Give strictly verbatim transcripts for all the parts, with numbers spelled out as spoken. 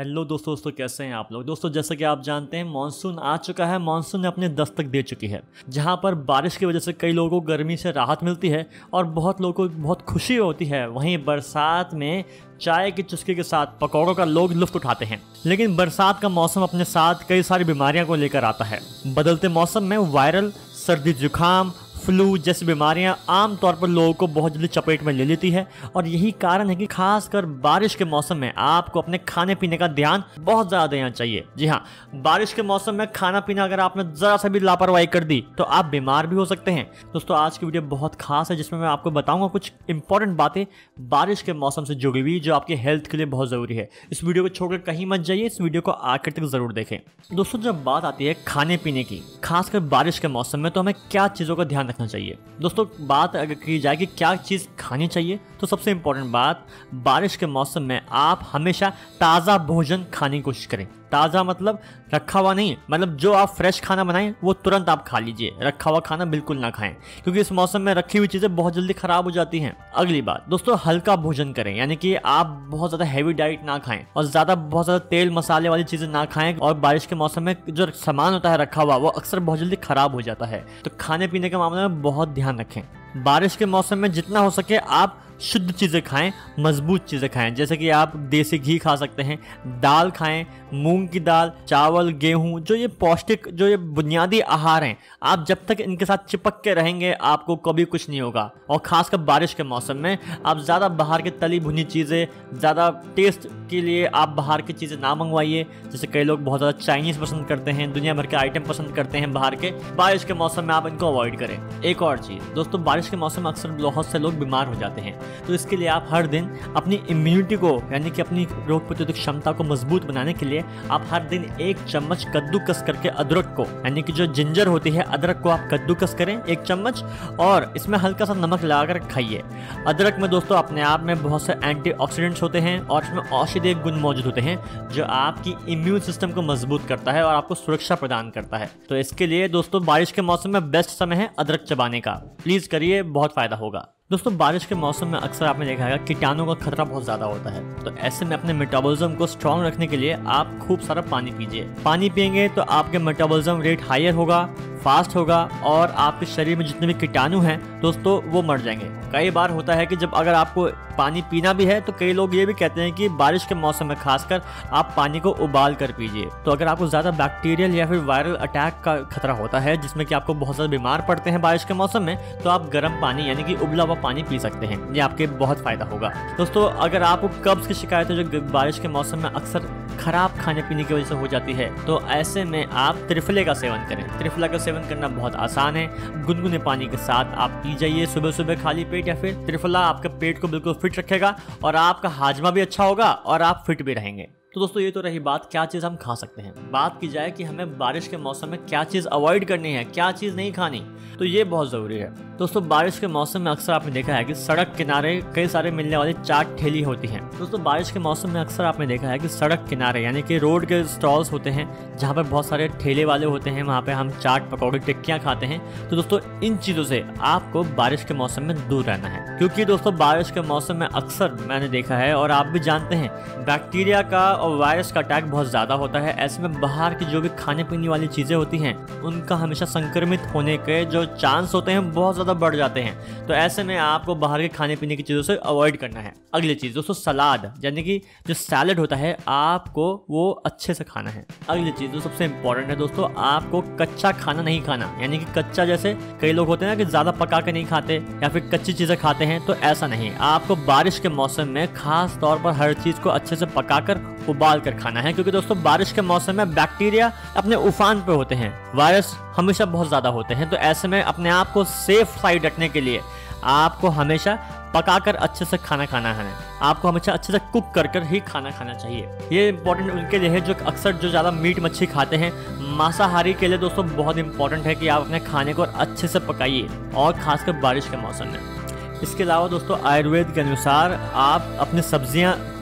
Hello दोस्तों दोस्तों कैसे हैं आप लोग। दोस्तों जैसा कि आप जानते हैं मानसून आ चुका है। मानसून ने अपने दस्तक दे चुकी है, जहां पर बारिश की वजह से कई लोगों को गर्मी से राहत मिलती है और बहुत लोगों को बहुत खुशी होती है। वहीं बरसात में चाय की चुस्की के साथ पकौड़ों का लोग लुत्फ उठाते हैं। लेकिन बरसात का मौसम अपने साथ कई सारी बीमारियां को लेकर आता है। बदलते मौसम में वायरल सर्दी जुकाम फ्लू जैसी बीमारियां आमतौर पर लोगों को बहुत जल्दी चपेट में ले लेती है और यही कारण है कि खासकर बारिश के मौसम में आपको अपने खाने पीने का ध्यान बहुत ज़्यादा देना चाहिए। जी हाँ, बारिश के मौसम में खाना पीना अगर आपने ज़रा सा भी लापरवाही कर दी तो आप बीमार भी हो सकते हैं। दोस्तों आज की वीडियो बहुत खास है, जिसमें मैं आपको बताऊंगा कुछ इंपॉर्टेंट बातें बारिश के मौसम से जुड़ी हुई जो आपके हेल्थ के लिए बहुत ज़रूरी है। इस वीडियो को छोड़कर कहीं मत जाइए, इस वीडियो को आखिर तक ज़रूर देखें। दोस्तों जब बात आती है खाने पीने की, खासकर बारिश के मौसम में, तो हमें क्या चीज़ों का ध्यान रखना चाहिए। दोस्तों बात अगर की जाए कि क्या चीज़ खानी चाहिए, तो सबसे इंपॉर्टेंट बात, बारिश के मौसम में आप हमेशा ताज़ा भोजन खाने की कोशिश करें। ताज़ा मतलब रखा हुआ नहीं, मतलब जो आप फ्रेश खाना बनाएं वो तुरंत आप खा लीजिए। रखा हुआ खाना बिल्कुल ना खाएं, क्योंकि इस मौसम में रखी हुई चीज़ें बहुत जल्दी ख़राब हो जाती हैं। अगली बात दोस्तों, हल्का भोजन करें, यानी कि आप बहुत ज़्यादा हैवी डाइट ना खाएं और ज़्यादा बहुत ज़्यादा तेल मसाले वाली चीज़ें ना खाएं। और बारिश के मौसम में जो सामान होता है रखा हुआ वो अक्सर बहुत जल्दी ख़राब हो जाता है, तो खाने पीने के मामले में बहुत ध्यान रखें। बारिश के मौसम में जितना हो सके आप शुद्ध चीज़ें खाएं, मजबूत चीज़ें खाएं, जैसे कि आप देसी घी खा सकते हैं, दाल खाएं, मूंग की दाल, चावल, गेहूं, जो ये पौष्टिक जो ये बुनियादी आहार हैं, आप जब तक इनके साथ चिपक के रहेंगे आपको कभी कुछ नहीं होगा। और ख़ासकर बारिश के मौसम में आप ज़्यादा बाहर की तली भुनी चीज़ें, ज़्यादा टेस्ट के लिए आप बाहर की चीज़ें ना मंगवाइए। जैसे कई लोग बहुत ज़्यादा चाइनीज़ पसंद करते हैं, दुनिया भर के आइटम पसंद करते हैं बाहर के, बारिश के मौसम में आप इनको अवॉइड करें। एक और चीज़ दोस्तों, बारिश के मौसम में अक्सर बहुत से लोग बीमार हो जाते हैं, तो इसके लिए आप हर दिन अपनी इम्यूनिटी को, यानी कि अपनी रोग प्रतिरोधक क्षमता को मजबूत बनाने के लिए आप हर दिन एक चम्मच कद्दूकस करके अदरक को, यानी कि जो जिंजर होती है अदरक को आप कद्दूकस करें एक चम्मच, और इसमें हल्का सा नमक लगाकर खाइए। अदरक में दोस्तों अपने आप में बहुत से एंटीऑक्सीडेंट्स होते हैं और इसमें औषधीय गुण मौजूद होते हैं जो आपकी इम्यून सिस्टम को मजबूत करता है और आपको सुरक्षा प्रदान करता है। तो इसके लिए दोस्तों बारिश के मौसम में बेस्ट समय है अदरक चबाने का। प्लीज़ करिए, बहुत फायदा होगा। दोस्तों बारिश के मौसम में अक्सर आपने देखा है कीटाणुओं का खतरा बहुत ज़्यादा होता है, तो ऐसे में अपने मेटाबॉलिज्म को स्ट्रांग रखने के लिए आप खूब सारा पानी पीजिए। पानी पिएंगे तो आपके मेटाबॉलिज्म रेट हायर होगा, फास्ट होगा और आपके शरीर में जितने भी कीटाणु हैं दोस्तों वो मर जाएंगे। कई बार होता है कि जब अगर आपको पानी पीना भी है तो कई लोग ये भी कहते हैं कि बारिश के मौसम में खासकर आप पानी को उबाल कर पीजिए। तो अगर आपको ज़्यादा बैक्टीरियल या फिर वायरल अटैक का खतरा होता है जिसमें कि आपको बहुत ज़्यादा बीमार पड़ते हैं बारिश के मौसम में, तो आप गर्म पानी यानी कि उबला हुआ पानी पी सकते हैं, ये आपके बहुत फ़ायदा होगा। दोस्तों अगर आपको कब्ज़ की शिकायत है जो बारिश के मौसम में अक्सर खराब खाने पीने की वजह से हो जाती है, तो ऐसे में आप त्रिफले का सेवन करें। त्रिफला का सेवन करना बहुत आसान है। गुनगुने पानी के साथ आप पी जाइए सुबह सुबह खाली पेट, या फिर त्रिफला आपके पेट को बिल्कुल फिट रखेगा और आपका हाजमा भी अच्छा होगा और आप फिट भी रहेंगे। तो दोस्तों ये तो रही बात क्या चीज़ हम खा सकते हैं। बात की जाए कि हमें बारिश के मौसम में क्या चीज़ अवॉइड करनी है, क्या चीज़ नहीं खानी, तो ये बहुत ज़रूरी है। दोस्तों बारिश के मौसम में अक्सर आपने देखा है कि सड़क किनारे कई सारे मिलने वाली चाट ठेली होती हैं। दोस्तों बारिश के मौसम में अक्सर आपने देखा है कि सड़क किनारे यानी कि रोड के स्टॉल्स होते हैं जहाँ पर बहुत सारे ठेले वाले होते हैं, वहाँ पे हम चाट पकौड़े टिक्कियाँ खाते हैं। तो दोस्तों इन चीज़ों से आपको बारिश के मौसम में दूर रहना है, क्योंकि दोस्तों बारिश के मौसम में अक्सर मैंने देखा है और आप भी जानते हैं बैक्टीरिया का और वायरस का अटैक बहुत ज़्यादा होता है। ऐसे में बाहर की जो भी खाने पीने वाली चीज़ें होती हैं उनका हमेशा संक्रमित होने के जो चांस होते हैं बहुत ज़्यादा बढ़ जाते हैं। तो ऐसे में आपको बाहर के खाने पीने की चीज़ों से अवॉइड करना है। अगली चीज़ दोस्तों सलाद, यानी कि जो सैलड होता है आपको वो अच्छे से खाना है। अगली चीज़ जो सबसे इंपॉर्टेंट है दोस्तों, आपको कच्चा खाना नहीं खाना, यानी कि कच्चा जैसे कई लोग होते हैं ना कि ज़्यादा पका के नहीं खाते या फिर कच्ची चीज़ें खाते हैं, तो ऐसा नहीं। आपको बारिश के मौसम में खास तौर पर हर चीज़ को अच्छे से पकाकर उबाल कर खाना है, क्योंकि दोस्तों बारिश के मौसम में बैक्टीरिया अपने उफान पे होते हैं, वायरस हमेशा बहुत ज़्यादा होते हैं। तो ऐसे में अपने आप को सेफ साइड रखने के लिए आपको हमेशा पकाकर अच्छे से खाना खाना है। आपको हमेशा अच्छे से कुक कर कर ही खाना खाना चाहिए। ये इंपॉर्टेंट उनके लिए है जो अक्सर जो ज़्यादा मीट मच्छी खाते हैं। मांसाहारी के लिए दोस्तों बहुत इंपॉर्टेंट है कि आप अपने खाने को अच्छे से पकाइए, और खासकर बारिश के मौसम में। इसके अलावा दोस्तों आयुर्वेद के अनुसार आप अपनी सब्जियां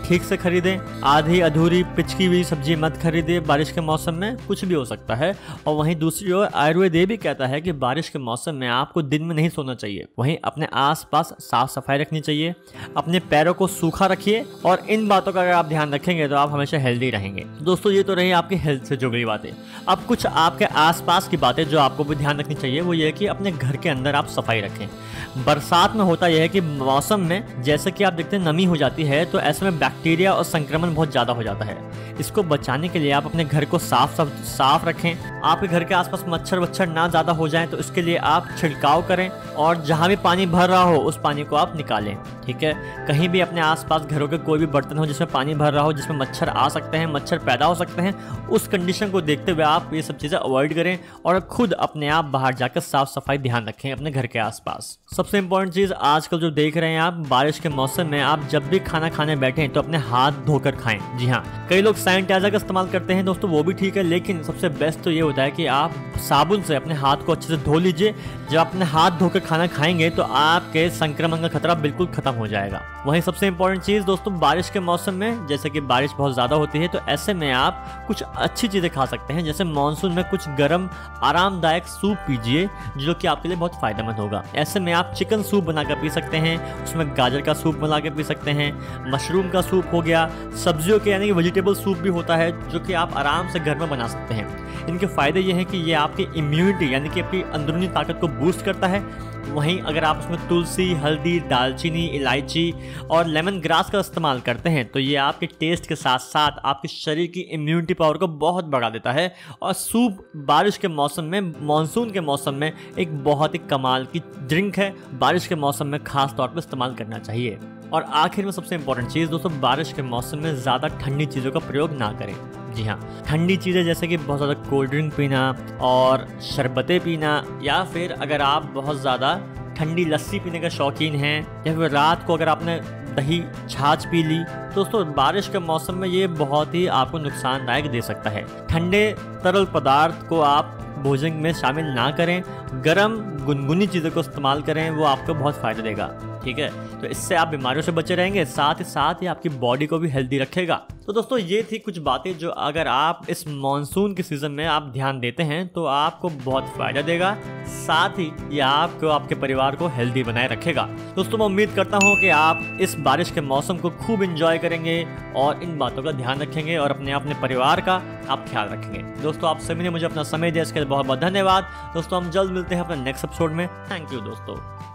ठीक से खरीदें। आधी अधूरी पिचकी हुई सब्जी मत खरीदें। बारिश के मौसम में कुछ भी हो सकता है। और वहीं दूसरी ओर आयुर्वेद ये भी कहता है कि बारिश के मौसम में आपको दिन में नहीं सोना चाहिए। वहीं अपने आसपास साफ सफाई रखनी चाहिए, अपने पैरों को सूखा रखिए, और इन बातों का अगर आप ध्यान रखेंगे तो आप हमेशा हेल्दी रहेंगे। दोस्तों ये तो रही आपकी हेल्थ से जुड़ी बातें। अब कुछ आपके आसपास की बातें जो आपको भी ध्यान रखनी चाहिए, वो ये है कि अपने घर के अंदर आप सफाई रखें। बरसात में होता यह है कि मौसम में जैसे कि आप देखते हैं नमी हो जाती है, तो ऐसे में बैक्टीरिया और संक्रमण बहुत ज़्यादा हो जाता है। इसको बचाने के लिए आप अपने घर को साफ साफ साफ रखें। आपके घर के आसपास मच्छर वच्छर ना ज़्यादा हो जाएं, तो इसके लिए आप छिड़काव करें, और जहाँ भी पानी भर रहा हो उस पानी को आप निकालें। ठीक है, कहीं भी अपने आसपास घरों के कोई भी बर्तन हो जिसमें पानी भर रहा हो, जिसमें मच्छर आ सकते हैं, मच्छर पैदा हो सकते हैं, उस कंडीशन को देखते हुए आप ये सब चीज़ें अवॉइड करें, और खुद अपने आप बाहर जाकर साफ सफाई ध्यान रखें अपने घर के आसपास। सबसे इंपॉर्टेंट चीज़ आजकल जो देख रहे हैं आप, बारिश के मौसम में आप जब भी खाना खाने बैठें तो अपने हाथ धोकर खाएं। जी हाँ, कई लोग सैनिटाइजर का इस्तेमाल करते हैं दोस्तों, वो भी ठीक है, लेकिन सबसे बेस्ट तो ये होता है कि आप साबुन से अपने हाथ को अच्छे से धो लीजिए। जब अपने हाथ धोकर खाना खाएंगे तो आपके संक्रमण का खतरा बिल्कुल खत्म हो जाएगा। वहीं सबसे इंपॉर्टेंट चीज़ दोस्तों, बारिश के मौसम में जैसे कि बारिश बहुत ज़्यादा होती है, तो ऐसे में आप कुछ अच्छी चीज़ें खा सकते हैं। जैसे मानसून में कुछ गर्म आरामदायक सूप पीजिए, जो कि आपके लिए बहुत फ़ायदेमंद होगा। ऐसे में आप चिकन सूप बनाकर पी सकते हैं, उसमें गाजर का सूप बना के पी सकते हैं, मशरूम का सूप हो गया, सब्जियों के यानी कि वेजिटेबल सूप भी होता है, जो कि आप आराम से घर में बना सकते हैं। इनके फ़ायदे ये हैं कि ये आपकी इम्यूनिटी यानी कि आपकी अंदरूनी ताकत को बूस्ट करता है। वहीं अगर आप उसमें तुलसी, हल्दी, दालचीनी, इलायची और लेमन ग्रास का इस्तेमाल करते हैं, तो ये आपके टेस्ट के साथ साथ आपके शरीर की इम्यूनिटी पावर को बहुत बढ़ा देता है। और सूप बारिश के मौसम में, मानसून के मौसम में एक बहुत ही कमाल की ड्रिंक है। बारिश के मौसम में खास तौर पर इस्तेमाल करना चाहिए। और आखिर में सबसे इंपॉर्टेंट चीज़ दोस्तों, बारिश के मौसम में ज़्यादा ठंडी चीज़ों का प्रयोग ना करें। जी हाँ, ठंडी चीज़ें जैसे कि बहुत ज़्यादा कोल्ड ड्रिंक पीना और शरबतें पीना, या फिर अगर आप बहुत ज़्यादा ठंडी लस्सी पीने का शौकीन हैं, या फिर रात को अगर आपने दही छाछ पी ली, दोस्तों बारिश के मौसम में ये बहुत ही आपको नुकसानदायक दे सकता है। ठंडे तरल पदार्थ को आप भोजन में शामिल ना करें। गर्म गुनगुनी चीज़ों को इस्तेमाल करें, वो आपको बहुत फ़ायदा देगा। ठीक है, तो इससे आप बीमारियों से बचे रहेंगे, साथ ही साथ ही आपकी बॉडी को भी हेल्दी रखेगा। तो दोस्तों ये थी कुछ बातें जो अगर आप इस मॉनसून के सीज़न में आप ध्यान देते हैं तो आपको बहुत फ़ायदा देगा, साथ ही ये आपको, आपके परिवार को हेल्दी बनाए रखेगा। दोस्तों मैं उम्मीद करता हूँ कि आप इस बारिश के मौसम को खूब इंजॉय करेंगे और इन बातों का ध्यान रखेंगे और अपने अपने परिवार का आप ख्याल रखेंगे। दोस्तों आप सभी ने मुझे अपना समय दिया, इसके लिए बहुत बहुत धन्यवाद। दोस्तों हम जल्द मिलते हैं अपने नेक्स्ट एपिसोड में। थैंक यू दोस्तों।